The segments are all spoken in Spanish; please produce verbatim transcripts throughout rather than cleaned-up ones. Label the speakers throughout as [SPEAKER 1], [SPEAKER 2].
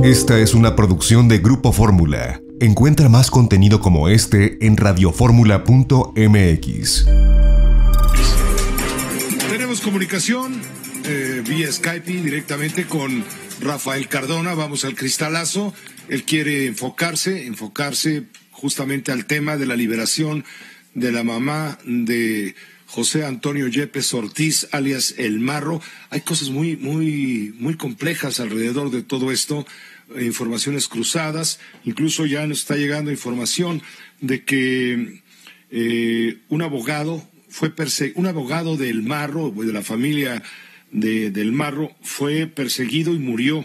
[SPEAKER 1] Esta es una producción de Grupo Fórmula. Encuentra más contenido como este en radioformula punto m x.
[SPEAKER 2] Tenemos comunicación eh, vía Skype directamente con Rafael Cardona. Vamos al cristalazo. Él quiere enfocarse, enfocarse justamente al tema de la liberación de la mamá de José Antonio Yepes Ortiz, alias El Marro. Hay cosas muy, muy, muy complejas alrededor de todo esto. Informaciones cruzadas, incluso ya nos está llegando información de que eh, un abogado fue perse un abogado del Marro, de la familia de, del Marro, fue perseguido y murió.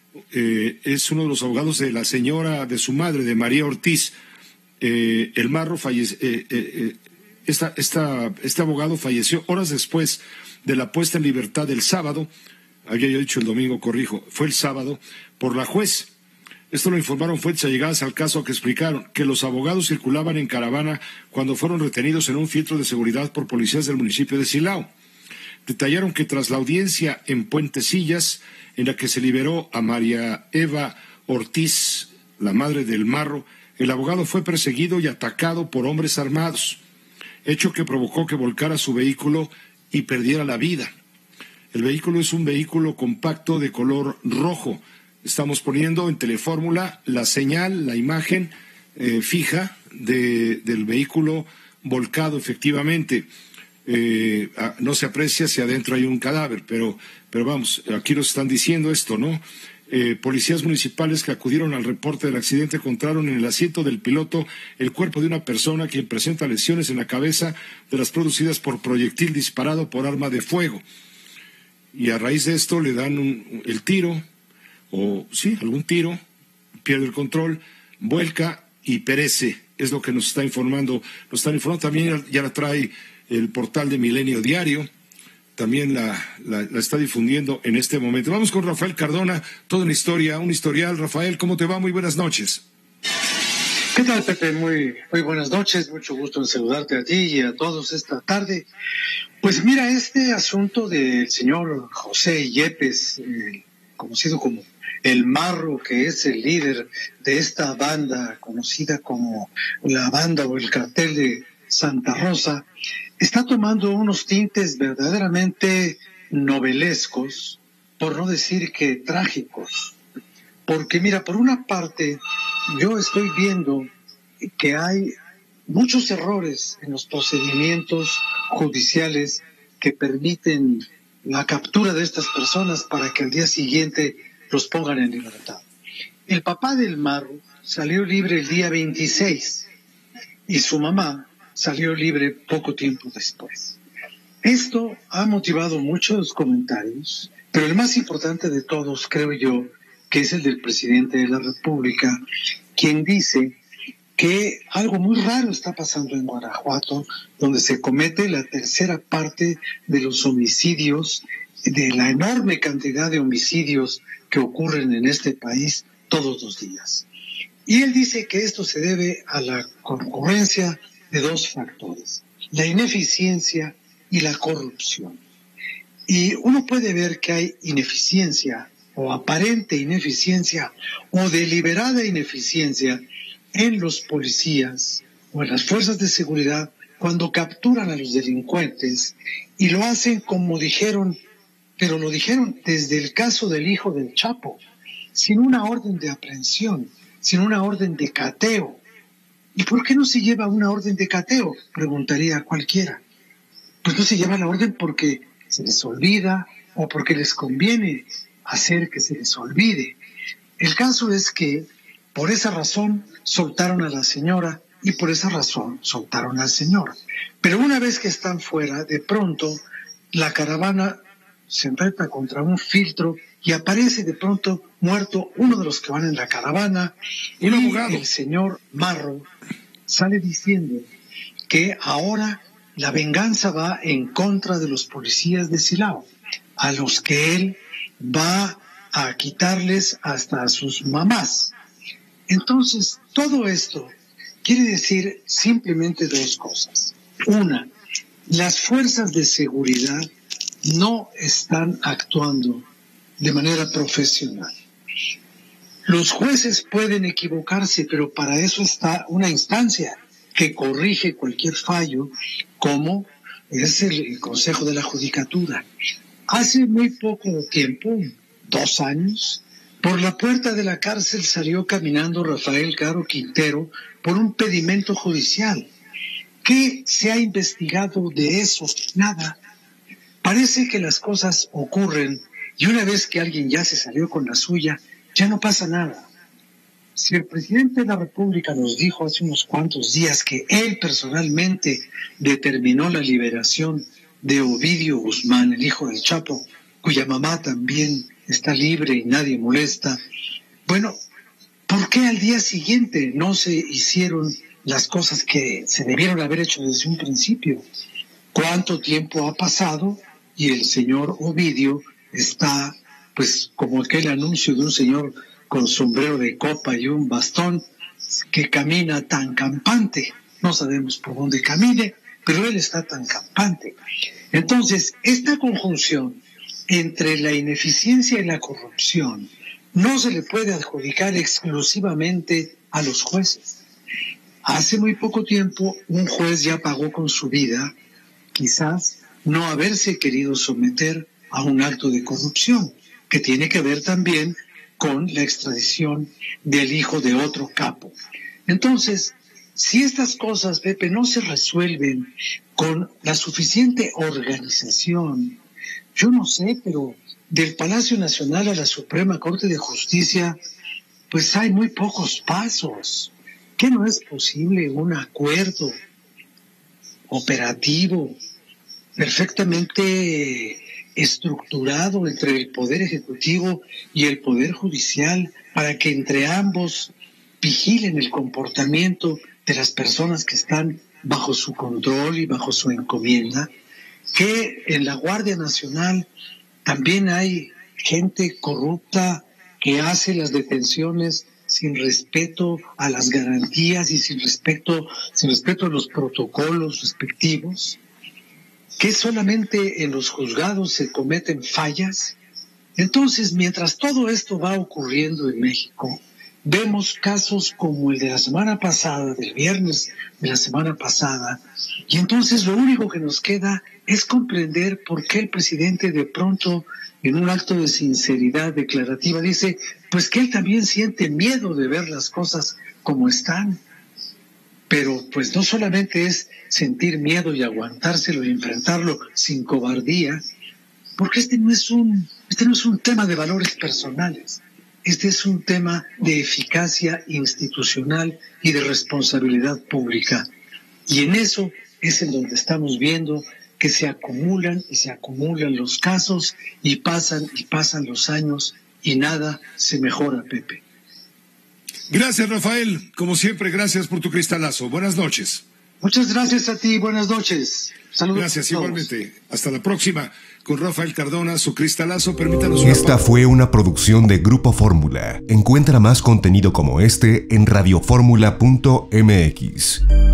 [SPEAKER 2] Eh, es uno de los abogados de la señora, de su madre, de María Ortiz. Eh, el Marro falleció, eh, eh, eh, esta, esta, este abogado falleció horas después de la puesta en libertad del sábado. Había yo dicho el domingo, corrijo, fue el sábado, por la juez. Esto lo informaron fuentes allegadas al caso, que explicaron que los abogados circulaban en caravana cuando fueron retenidos en un filtro de seguridad por policías del municipio de Silao. Detallaron que tras la audiencia en Puentecillas, en la que se liberó a María Eva Ortiz, la madre del Marro, el abogado fue perseguido y atacado por hombres armados, hecho que provocó que volcara su vehículo y perdiera la vida. El vehículo es un vehículo compacto de color rojo. Estamos poniendo en Telefórmula la señal, la imagen eh, fija de, del vehículo volcado efectivamente. Eh, no se aprecia si adentro hay un cadáver, pero, pero vamos, aquí nos están diciendo esto, ¿no? Eh, policías municipales que acudieron al reporte del accidente encontraron en el asiento del piloto el cuerpo de una persona quien presenta lesiones en la cabeza de las producidas por proyectil disparado por arma de fuego. Y a raíz de esto le dan un, el tiro, o sí, algún tiro, pierde el control, vuelca y perece. Es lo que nos está informando. Nos están informando también, ya la trae el portal de Milenio Diario, también la, la, la está difundiendo en este momento. Vamos con Rafael Cardona, toda una historia, un historial. Rafael, ¿cómo te va? Muy buenas noches.
[SPEAKER 3] ¿Qué tal, Pepe? Muy, muy buenas noches, mucho gusto en saludarte a ti y a todos esta tarde. Pues mira, este asunto del señor José Yepes, eh, conocido como El Marro, que es el líder de esta banda conocida como la banda o el cartel de Santa Rosa, está tomando unos tintes verdaderamente novelescos, por no decir que trágicos. Porque mira, por una parte, yo estoy viendo que hay muchos errores en los procedimientos judiciales que permiten la captura de estas personas para que al día siguiente los pongan en libertad. El papá del Marro salió libre el día veintiséis y su mamá salió libre poco tiempo después. Esto ha motivado muchos comentarios, pero el más importante de todos, creo yo, que es el del presidente de la República, quien dice que algo muy raro está pasando en Guanajuato, donde se comete la tercera parte de los homicidios, de la enorme cantidad de homicidios que ocurren en este país todos los días. Y él dice que esto se debe a la concurrencia de dos factores, la ineficiencia y la corrupción. Y uno puede ver que hay ineficiencia, o aparente ineficiencia, o deliberada ineficiencia en los policías o en las fuerzas de seguridad cuando capturan a los delincuentes y lo hacen como dijeron, pero lo dijeron desde el caso del hijo del Chapo, sin una orden de aprehensión, sin una orden de cateo. ¿Y por qué no se lleva una orden de cateo?, preguntaría cualquiera. Pues no se lleva la orden porque se les olvida o porque les conviene hacer que se les olvide. El caso es que por esa razón soltaron a la señora y por esa razón soltaron al señor. Pero una vez que están fuera, de pronto la caravana se enfrenta contra un filtro y aparece de pronto muerto uno de los que van en la caravana.
[SPEAKER 2] Un abogado.
[SPEAKER 3] El señor Marro sale diciendo que ahora la venganza va en contra de los policías de Silao, a los que él va a quitarles hasta a sus mamás. Entonces, todo esto quiere decir simplemente dos cosas. Una, las fuerzas de seguridad no están actuando de manera profesional. Los jueces pueden equivocarse, pero para eso está una instancia que corrige cualquier fallo, como es el Consejo de la Judicatura. Hace muy poco tiempo, dos años, por la puerta de la cárcel salió caminando Rafael Caro Quintero por un pedimento judicial. ¿Qué se ha investigado de eso? Nada. Parece que las cosas ocurren y una vez que alguien ya se salió con la suya, ya no pasa nada. Si el presidente de la República nos dijo hace unos cuantos días que él personalmente determinó la liberación de Ovidio Guzmán, el hijo del Chapo, cuya mamá también está libre y nadie molesta, bueno, ¿por qué al día siguiente no se hicieron las cosas que se debieron haber hecho desde un principio? ¿Cuánto tiempo ha pasado? Y el señor Ovidio está, pues, como aquel anuncio de un señor con sombrero de copa y un bastón que camina tan campante. No sabemos por dónde camine, pero él está tan campante. Entonces, esta conjunción entre la ineficiencia y la corrupción no se le puede adjudicar exclusivamente a los jueces. Hace muy poco tiempo un juez ya pagó con su vida, quizás, no haberse querido someter a un acto de corrupción, que tiene que ver también con la extradición del hijo de otro capo. Entonces, si estas cosas, Pepe, no se resuelven con la suficiente organización, yo no sé, pero del Palacio Nacional a la Suprema Corte de Justicia, pues hay muy pocos pasos. ¿Qué no es posible un acuerdo operativo, perfectamente estructurado entre el Poder Ejecutivo y el Poder Judicial para que entre ambos vigilen el comportamiento de las personas que están bajo su control y bajo su encomienda? Que en la Guardia Nacional también hay gente corrupta que hace las detenciones sin respeto a las garantías y sin respeto, sin respeto a los protocolos respectivos, que solamente en los juzgados se cometen fallas. Entonces, mientras todo esto va ocurriendo en México, vemos casos como el de la semana pasada, del viernes de la semana pasada, y entonces lo único que nos queda es comprender por qué el presidente de pronto, en un acto de sinceridad declarativa, dice pues que él también siente miedo de ver las cosas como están. Pero pues no solamente es sentir miedo y aguantárselo y enfrentarlo sin cobardía, porque este no es un, este no es un tema de valores personales. Este es un tema de eficacia institucional y de responsabilidad pública. Y en eso es en donde estamos viendo que se acumulan y se acumulan los casos y pasan y pasan los años y nada se mejora, Pepe.
[SPEAKER 2] Gracias, Rafael. Como siempre, gracias por tu cristalazo. Buenas noches.
[SPEAKER 3] Muchas gracias a ti. Buenas noches. Saludos.
[SPEAKER 2] Gracias, igualmente. Hasta la próxima. Con Rafael Cardona, su cristalazo. Permítanos una
[SPEAKER 1] Esta fue una producción de Grupo Fórmula. Encuentra más contenido como este en radio fórmula punto m x.